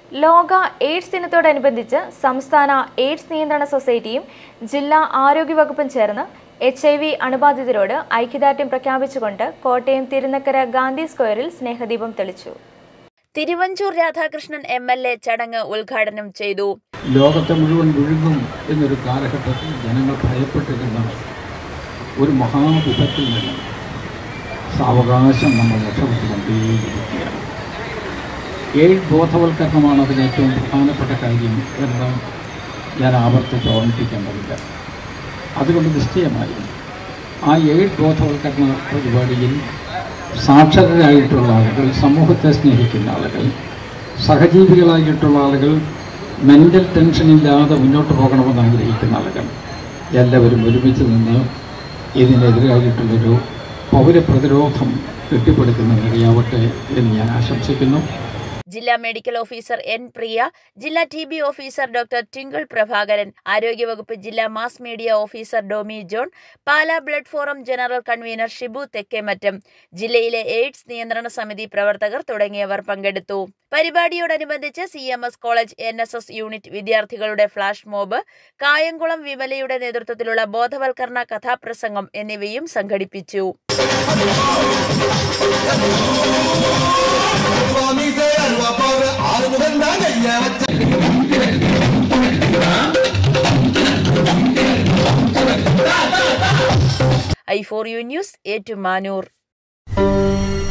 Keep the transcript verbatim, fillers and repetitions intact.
ലോക എയ്ഡ്സ് ദിനത്തോടനുബന്ധിച്ച് സംസ്ഥാന എയ്ഡ്സ് നിയന്ത്രണ സൊസൈറ്റിയും ജില്ലാ ആരോഗ്യവകുപ്പും ചേർന്ന് എച്ച് ഐ വി അണുബാധിതരോട് ഐക്യദാർഢ്യം പ്രഖ്യാപിച്ചുകൊണ്ട് കോട്ടയം തിരുനക്കര ഗാന്ധി സ്ക്വയറിൽ സ്നേഹദീപം തെളിച്ചു. Thiruvanchoor Radhakrishnan M L A ചടങ്ങ് ഉദ്ഘാടനം ചെയ്തു. ലോകത്തെ മുഴുവൻ വിഴുങ്ങും എന്നൊരു കാലഘട്ടത്തിൽ ജനങ്ങൾ ഭയപ്പെട്ടിരുന്ന ഒരു മഹാവിപത്തിൽ നിന്ന് സാവകാശം നമ്മൾ രക്ഷപ്പെട്ടുകൊണ്ടേയിരിക്കുകയാണ്. എയ്ഡ് ബോധവൽക്കരണമാണ് അതിന് ഏറ്റവും പ്രധാനപ്പെട്ട കാര്യം എന്ന് ഞാൻ ആവർത്തിച്ച് ഓർമ്മിപ്പിക്കേണ്ടതില്ല. അതുകൊണ്ട് നിശ്ചയമായി ആ എയ്ഡ് ബോധവൽക്കരണ പരിപാടിയിൽ സാക്ഷരരായിട്ടുള്ള ആളുകൾ, സമൂഹത്തെ സ്നേഹിക്കുന്ന ആളുകൾ, സഹജീവികളായിട്ടുള്ള ആളുകൾ, മെൻ്റൽ ടെൻഷനില്ലാതെ മുന്നോട്ട് പോകണമെന്ന് ആഗ്രഹിക്കുന്ന ആളുകൾ എല്ലാവരും ഒരുമിച്ച് നിന്ന് ഇതിനെതിരായിട്ടുള്ളൊരു പൗരപ്രതിരോധം കെട്ടിപ്പടുക്കുന്നതിനിടയാവട്ടെ എന്ന് ഞാൻ ആശംസിക്കുന്നു. ജില്ലാ മെഡിക്കൽ ഓഫീസർ എൻ പ്രിയ, ജില്ലാ T B officer doctor Tinkle Prabhakaran, ആരോഗ്യവകുപ്പ് ജില്ലാ മാസ് മീഡിയ ഓഫീസർ ഡോമി John, Pala blood forum general convener Shibu Thekkemattam, ജില്ലയിലെ എയ്ഡ്സ് നിയന്ത്രണ സമിതി പ്രവർത്തകർ തുടങ്ങിയവർ പങ്കെടുത്തു. പരിപാടിയോടനുബന്ധിച്ച് C M S college N S S unit വിദ്യാർത്ഥികളുടെ ഫ്ലാഷ് മോബ്, കായംകുളം വിമലയുടെ നേതൃത്വത്തിലുള്ള ബോധവൽക്കരണ കഥാപ്രസംഗം എന്നിവയും സംഘടിപ്പിച്ചു. I four U news Ettumanoor.